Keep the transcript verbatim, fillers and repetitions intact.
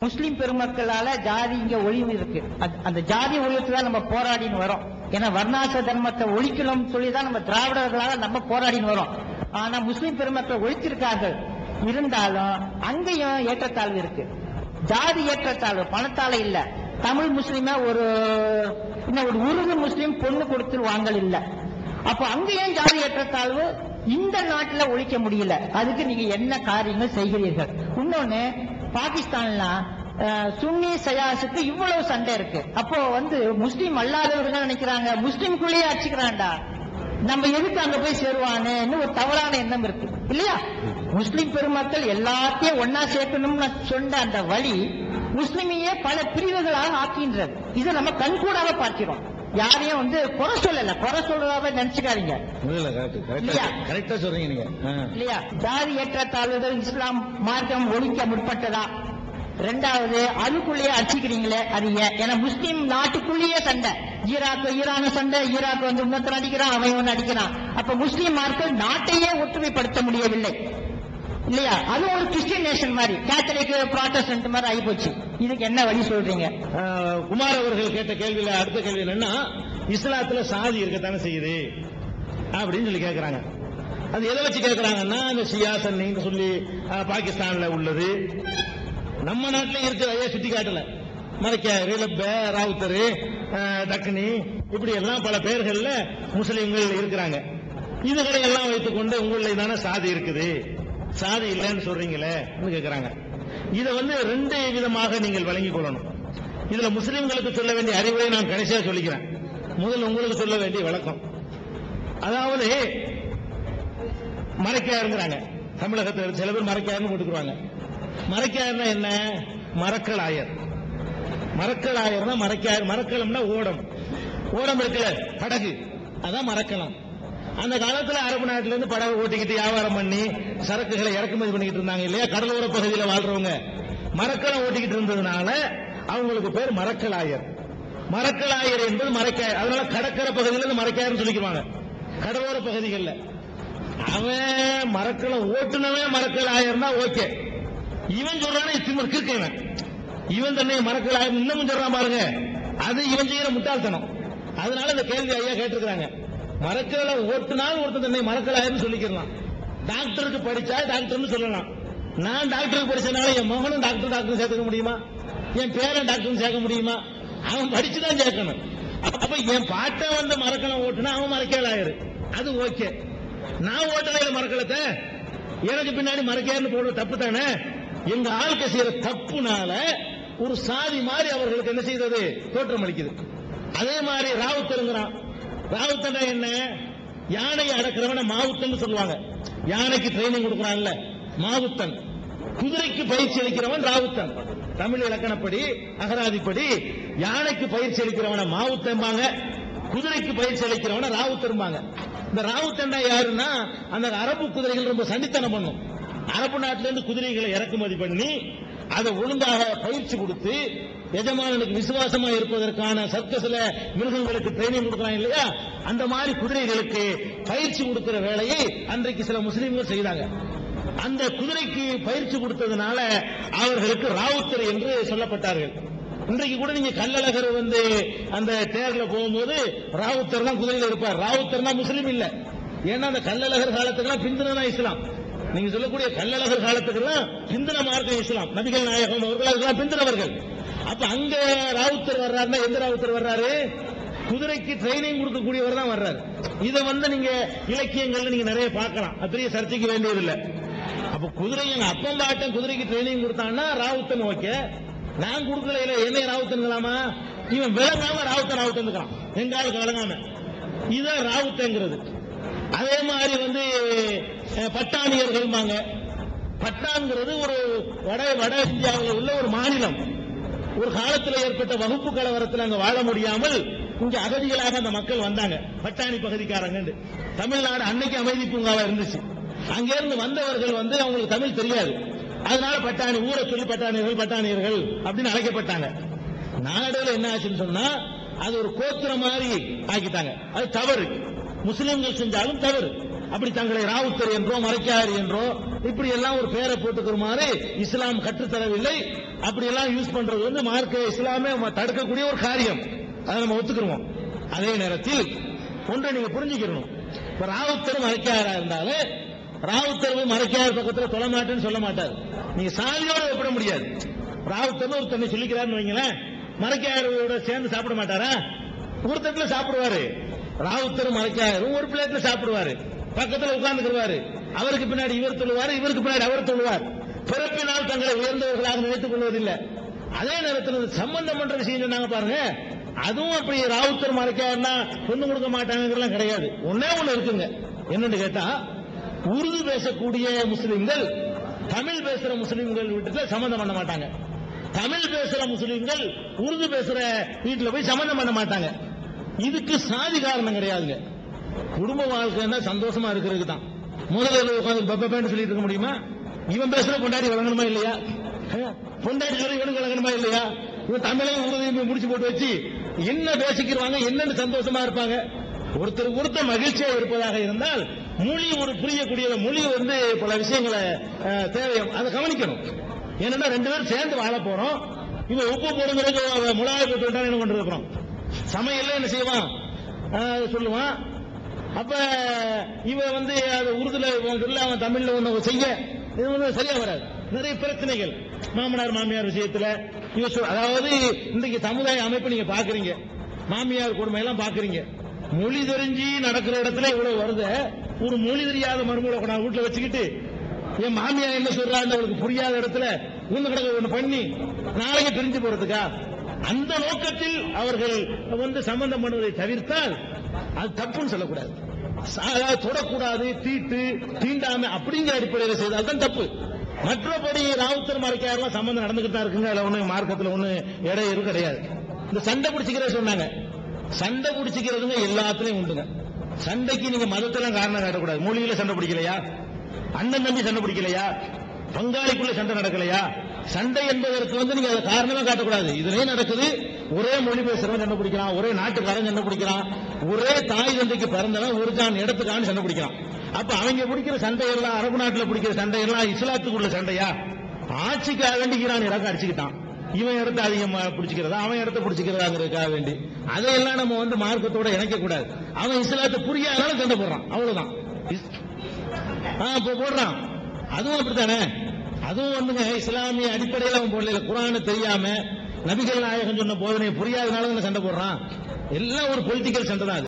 முஸ்லிம் பெருமக்களால ஜாதி இங்க ஒழிவு இருக்கு. அந்த ஜாதி ஒழிவுக்கு தான் நம்ம போராடின்னு வரோம். ஏன்னா வர்ணாச தர்மத்தை ஒழிக்கணும் சொல்லிதான் நம்ம திராவிடர்களால நம்ம போராடின்னு வரோம். ஆனா முஸ்லிம் பெருமக்கள் ஒழிச்சிருக்கார்கள். இருந்தாலும் அங்கேயும் ஏற்றத்தாழ்வு இருக்கு. ஜாதி ஏற்றத்தாழ்வு பணத்தால இல்ல. தமிழ் முஸ்லிம ஒரு இன்னும் ஒரு உருது முஸ்லிம் பொண்ணு கொடுத்து வாங்கல் இல்ல. அப்போ அங்கேயும் ஜாதி ஏற்றத்தாழ்வு இந்த நாட்டில் ஒழிக்க முடியல. அதுக்கு நீங்க என்ன காரியங்கள் செய்கிறீர்கள்? இன்னொன்னு, பாகிஸ்தான்ல சுன்னி சயாசுக்கு இவ்வளவு சண்டை இருக்கு. அப்போ வந்து முஸ்லீம் அல்லாதவர்கள் நினைக்கிறாங்க முஸ்லீம்குள்ளேயே அடிச்சுக்கிறான்டா, நம்ம எதுக்கு அங்க போய் சேருவான்னு ஒரு தவறான எண்ணம் இருக்கு இல்லையா? முஸ்லிம் பெருமக்கள் எல்லாத்தையும் ஒன்னா சேர்க்கணும்னு சொன்ன அந்த வழி முஸ்லிமையே பல பிரிவுகளாக ஆக்கின்றது. இதை நம்ம கண்கூடாக பார்க்கிறோம். யாரையும் வந்து குறை சொல்லல, குறை சொல்றதாவே நினைச்சுக்காதீங்க இல்லையா? ஜாதி ஏற்றத்தாழ்வுகள் இஸ்லாம் மார்க்கம் ஒழிக்க முற்பட்டதா? ரெண்டாவது, அதுக்குள்ளேயே அடிச்சுக்கிறீங்களே அது ஏன்? ஏன்னா முஸ்லீம் நாட்டுக்குள்ளேயே சண்டை. ஈராக்கு ஈரான சண்டை, ஈராக்கு வந்து இன்னொருத்தர் அடிக்கிறான், அவன் ஒன்று அடிக்கிறான். அப்ப முஸ்லீம் மார்கள் நாட்டையே ஒற்றுமைப்படுத்த முடியவில்லை இல்லையா? அது ஒரு கிறிஸ்டியன் நேஷன் மாதிரி, கேத்தலிக் புராட்டஸ்டன்ட் மாதிரி ஆகி போச்சு. இதுக்கு என்ன வழி சொல்றீங்க? குமார் அவர்கள் கேட்ட கேள்வியில அடுத்த கேள்வி என்னன்னா, இஸ்லாத்துல சாதி இருக்கத்தானே செய்யுது அப்படின்னு சொல்லி கேட்கிறாங்க. அது எதை வச்சு கேட்கிறாங்கன்னா, அந்த ஷியா சன்னின்னு சொல்லி பாகிஸ்தான்ல உள்ளது, நம்ம நாட்டில் இருக்கிற சுட்டி காட்டல. மரைக்காரு, லெப்ப, ராவுத்தரு, டக்குனி, இப்படி எல்லாம் பல பெயர்கள்ல முஸ்லிம்கள் இருக்கிறாங்க. இதுகளை எல்லாம் வைத்துக் கொண்டு உங்களில் தானே சாதி இருக்குது, சாதி இல்லைன்னு சொல்றீங்களே கேட்கிறாங்க. இதை வந்து ரெண்டு விதமாக நீங்கள் வழங்கிக் கொள்ளணும். இதுல முஸ்லிம்களுக்கு சொல்ல வேண்டிய அறிவுரை நான் கடைசியா சொல்லிக்கிறேன். முதல் உங்களுக்கு சொல்ல வேண்டிய விளக்கம். அதாவது மரைக்காருங்கிறாங்க, தமிழகத்தில் சில பேர் மரைக்காருன்னு போட்டுக்குவாங்க. மரைக்காருன்னா என்ன? மரக்கல் ஆயர். மரக்கல் ஆயர்னா மரைக்கார். மரக்கலம்னா ஓடம், ஓடம் இருக்குல்ல, படகு, அதான் மரக்கலம். அந்த காலத்துல அரபு நாட்டில இருந்து படகு ஓட்டிக்கிட்டு வியாபாரம் பண்ணி சரக்குகளை இறக்குமதி பண்ணிக்கிட்டு இருந்தாங்க இல்லையா? கடலோர பகுதியில் வாழ்றவங்க மரக்கலம் ஓட்டிக்கிட்டு இருந்ததுனால அவங்களுக்கு பேர் மரக்கலாயர். மரக்கலாயர் என்பது மரைக்காயர். அதனால கடற்கரை பகுதியில் இருந்து மரைக்காயர்னு சொல்லிக்குவாங்க. கடலோர பகுதிகளில் அவன் மரக்கலம் ஓட்டுனவன் மரக்கலாயர்னா ஓகே. இவன் சொல்றானே திமிர் கிறுக்கவன், இவன் தன்னை மரக்கலாயர் இன்னமும் சொல்றான் பாருங்க, அது இவன் செய்யற முட்டாள்தனம். அதனால இந்த கேள்வி ஐயா கேட்டிருக்கிறாங்க. மரக்கலை ஓட்டுனால் ஒருத்தர் தன்னை மரக்கலாயர்னு சொல்லிக்கலாம். டாக்டருக்கு படிச்சா டாக்டர்னு சொல்லலாம். நான் டாக்டருக்கு படிச்சனால என் மகனும் டாக்டர் டாக்டர் சேர்த்துக்க முடியுமா? என் பேரன் டாக்டர் சேர்க்க முடியுமா? அவன் படிச்சுதான் சேர்க்கணும். அப்ப என் பாட்டை வந்து மரக்கலம் ஓட்டுனா அவன் மரக்கலாயர், அது ஓகே. நான் ஓட்டலையில மரக்கலத்தை எனக்கு பின்னாடி மரக்கையார்னு போடுற தப்பு தானே? எங்க ஆளுக்கு செய்யற தப்புனால ஒரு சாதி மாதிரி அவர்களுக்கு என்ன செய்தது? தோற்றம் அளிக்குது. அதே மாதிரி ராவுத்தருங்கிறான். ராவுத்தன் என்ன? யானையை அடக்கிறவன மாவுத்தன் சொல்லுவாங்க. யானைக்கு ட்ரைனிங் கொடுக்கறான்ல மாவுத்தன். குதிரைக்கு பயிற்சி அளிக்கிறவன் ராவுத்தன். தமிழ் இலக்கணப்படி அகராதிப்படி யானைக்கு பயிற்சி அளிக்கிறவன மாவுத்தம்பாங்க, குதிரைக்கு பயிற்சி அளிக்கிறவன ராவுத்தரும்பாங்க. இந்த ராவுத்தண்டா யாருன்னா, அந்த அரபு குதிரைகள் ரொம்ப சண்டித்தனம் பண்ணும். அரபு நாட்டிலிருந்து குதிரைகளை இறக்குமதி பண்ணி அதை ஒழுங்காக பயிற்சி கொடுத்து எஜமானனுக்கு விசுவாசமா இருப்பதற்கான சர்க்கஸ்ல மிருகங்களுக்கு ட்ரைனிங் கொடுக்கறாங்க இல்லையா? அந்த மாதிரி குதிரைகளுக்கு பயிற்சி கொடுக்கிற வேலையை அன்றைக்கு சில முஸ்லீம்கள் செய்தாங்க. அந்த குதிரைக்கு பயிற்சி கொடுத்ததுனால அவர்களுக்கு ராவுத்தர் என்று சொல்லப்பட்டார்கள். இன்றைக்கு கூட நீங்க கள்ளழகர் வந்து அந்த தேர்ல போகும்போது ராவுத்தர் தான் குதிரையில் இருப்பார். ராவுத்தர் தான் முஸ்லீம் இல்ல. ஏன்னா அந்த கள்ளழகர் காலத்துக்கெல்லாம் பிந்தினா இஸ்லாம். நீங்க சொல்லக்கூடிய கள்ளழகர் காலத்துக்கெல்லாம் பிந்தின மார்க்கம் இஸ்லாம். நபிகள் நாயகம் அவர்கள் அதுக்கெல்லாம் பிந்தினவர்கள். அப்ப அங்க ராவுத்தர் வர்றாருன்னா எந்த ராவுத்தர் வர்றாரு? குதிரைக்கு ட்ரைனிங் கொடுக்கக்கூடியவர் தான் வர்றாரு. இதை வந்து நீங்க இலக்கியங்கள்ல நீங்க நிறைய பார்க்கலாம். பெரிய சர்ச்சைக்கு வேண்டியதில்லை. அப்ப குதிரை எங்க அப்பம் பாட்டன் குதிரைக்கு ட்ரைனிங் கொடுத்தான்னா ராவுத்தன் ஓகே. நான் கொடுக்கல, என்ன ராவுத்தன்களாமா? இவன் விளங்காம ராவுத்தன் ராவுத்தன் எங்காலுக்கு விளங்காம, இதுதான் ராவுத்தங்கிறது. அதே மாதிரி வந்து பட்டாணியர்கள். பட்டான்கிறது ஒரு வட வட இந்தியாவில் உள்ள ஒரு மாநிலம். ஒரு காலத்தில் ஏற்பட்ட வகுப்பு கலவரத்தில் அங்க வாழ முடியாமல் இங்க அகதிகளாக அந்த மக்கள் வந்தாங்க. பட்டாணி பகுதிக்காரங்க. தமிழ்நாடு அன்னைக்கு அமைதி பூங்காவா இருந்துச்சு. அங்கிருந்து வந்தவர்கள் வந்து அவங்களுக்கு தமிழ் தெரியாது. அதனால பட்டாணி ஊரை சொல்லி பட்டாணியர்கள் பட்டாணியர்கள் அப்படின்னு அழைக்கப்பட்டாங்க. நாடுகள் என்ன ஆச்சுன்னு சொன்னா அது ஒரு கோத்திரம் மாதிரி ஆக்கிட்டாங்க. அது தவறு. முஸ்லிம்கள் செஞ்சாலும் தவறு. அப்படி தங்களை ராவுத்தர் என்றோ மரைக்கார் என்றோ இப்படி எல்லாம் ஒரு பேரை போட்டுக்கிறமாறு இஸ்லாம் கற்றுத்தரவில்லை. அப்படி எல்லாம் யூஸ் பண்றது வந்து மார்க்க இஸ்லாமே தடுக்கக்கூடிய ஒரு காரியம். அதை நம்ம ஒத்துக்கிறோம். அதே நேரத்தில் ஒன்றை நீங்க புரிஞ்சுக்கணும். இப்ப ராவுத்தர் மறைக்காரா இருந்தாலும் ராவுத்தர் மறைக்கார் பக்கத்துல தொலை மாட்டேன்னு சொல்ல மாட்டார். நீங்க சாலியோட ஒப்பிட முடியாது. ராவுத்தர் ஒரு தன்னை சொல்லிக்கிறாருன்னு வைங்களேன், மறைக்காரோட சேர்ந்து சாப்பிட மாட்டாரா? ஒரு தட்டுல சாப்பிடுவாரு. ராவுத்தர் மறைக்காரும் ஒரு பிளேட்ல சாப்பிடுவாரு. பக்கத்துல உட்கார்ந்துக்குவாரு. அவருக்கு பின்னாடி இவர் சொல்லுவாரு, இவருக்கு பின்னாடி அவர் சொல்லுவார். பிறப்பினால் தங்களை உயர்ந்தவர்களாக நினைத்துக் கொள்வதில்லை. அதே நேரத்தில் சம்பந்தம் பண்ற விஷயம் சொன்னாங்க பாருங்க, அதுவும் அப்படி ராவுத்தர் மறைக்காருன்னா பொண்ணு கொடுக்க மாட்டாங்கிறலாம் கிடையாது. ஒன்னே ஒண்ணு இருக்குங்க. என்னன்னு கேட்டா, உருது பேசக்கூடிய முஸ்லிம்கள் தமிழ் பேசுற முஸ்லிம்கள் வீட்டுல சம்பந்தம் பண்ண மாட்டாங்க. தமிழ் பேசுற முஸ்லிம்கள் உருது பேசுற வீட்டுல போய் சம்பந்தம் பண்ண மாட்டாங்க. இதுக்கு சாதி காரணம் கிடையாதுங்க. குடும்ப வாழ்க்கைன்னா சந்தோஷமா இருக்கிறதுக்கு தான். முதல்ல உட்காந்து பப்பேன்னு சொல்லிட்டு இருக்க முடியுமா? இவன் பேசுற பொண்டாடி வழங்கணுமா இல்லையா? பொண்டாடி சொல்ல இவனுக்கு வழங்கணுமா இல்லையா? இவன் தமிழையும் உருதையும் முடிச்சு போட்டு வச்சு என்ன பேசிக்கிறாங்க, என்னன்னு சந்தோஷமா இருப்பாங்க. ஒருத்தர் ஒருத்தர் மகிழ்ச்சியா இருப்பதாக இருந்தால் மொழி ஒரு புரியக்கூடிய மொழி வந்து பல விஷயங்களை தேவை, அதை கவனிக்கணும். ஏன்னா ரெண்டு பேரும் சேர்ந்து வாழ போறோம். இவன் உப்பு போடுங்கிறது மிளகாய் போட்டு விட்டா என்ன கொண்டு இருக்கிறோம். சமையல்ல என்ன செய்வான் சொல்லுவான். அப்ப இவன் வந்து அது உருதுல அவன் தமிழ்ல ஒண்ணு செய்ய இது வந்து சரியா வராது. நிறைய பிரச்சனைகள் மாமனார் மாமியார் விஷயத்துல இவ அதாவது இன்றைக்கு சமுதாய அமைப்பு நீங்க பாக்குறீங்க, மாமியார் கொடுமை எல்லாம் பாக்குறீங்க. மொழி தெரிஞ்சு நடக்கிற இடத்துல இவ்வளவு வருது. ஒரு மொழி தெரியாத மருமகளை கொண்டாந்து வீட்டுல வச்சுக்கிட்டு என் மாமியார் என்ன சொல்றான்னு அவளுக்கு புரியாத இடத்துல ஒண்ணு கிடக்க ஒண்ணு பண்ணி நாளைக்கு தெரிஞ்சு போறதுக்கா? அந்த நோக்கத்தில் அவர்கள் வந்து சம்பந்தம் பண்ணுவதை தவிர்த்தால் அது தப்புன்னு சொல்லக்கூடாது. தொடக்கூடாது, தீட்டு தீண்டாம அப்படிங்கிற அடிப்படையில் செய்தால் தான் தப்பு. மற்றபடி ராவுத்தர் மறைக்காரெல்லாம் சம்பந்தம் நடந்துகிட்டு தான் இருக்குங்க. அதுல ஒண்ணு மார்க்கத்தில் ஒண்ணு இடையூறு கிடையாது. இந்த சண்டை பிடிச்சிக்கிற சொன்னாங்க, சண்டை பிடிச்சிக்கிறதுங்க எல்லாத்துலயும் உண்டுங்க. சண்டைக்கு நீங்க மதத்தெல்லாம் காரணம் காட்டக்கூடாது. மொழியில சண்டை பிடிக்கலையா? அண்ணன் தம்பி சண்டை பிடிக்கலையா? பங்காளிக்குள்ள சண்டை நடக்கலையா? சண்டை என்பதற்கு வந்து நீங்க அதை காரணமா காட்டக்கூடாது. இதுலயும் நடக்குது. ஒரே மொழி பேசுறவன் சண்டை பிடிக்கிறான், ஒரே நாட்டுக்காரன் சண்டை பிடிக்கிறான், ஒரே தாய் தந்தைக்கு பிறந்தவன் ஒரு கான் இடத்துக்கான சண்டை பிடிக்கிறான். அப்ப அவங்க பிடிக்கிற சண்டையெல்லாம் அரபு நாட்டில் பிடிக்கிற சண்டையெல்லாம் இஸ்லாத்துக்குள்ள சண்டையா? ஆட்சிக்காக வேண்டிக்கிறான், இறக்க அடிச்சுக்கிட்டான். இவன் இடத்த அதிகமா பிடிச்சிக்கிறதா, அவன் இடத்த பிடிச்சிக்கிறதாங்கிறதுக்காக வேண்டி அதையெல்லாம் நம்ம வந்து மார்க்கத்தோட இணைக்க கூடாது. அவன் இஸ்லாத்தை புரியாதனால சண்டை போடுறான், அவ்வளவுதான். போடுறான். அதுவும் அப்படித்தானே. அதுவும் வந்துங்க இஸ்லாமிய அடிப்படையில் அவன் போடல. குர்ஆன் தெரியாம நபிகள் நாயகம் சொன்ன போதனை புரியாதனால சண்டை போடுறான். எல்லாம் ஒரு பொலிட்டிக்கல் சண்டை தான்.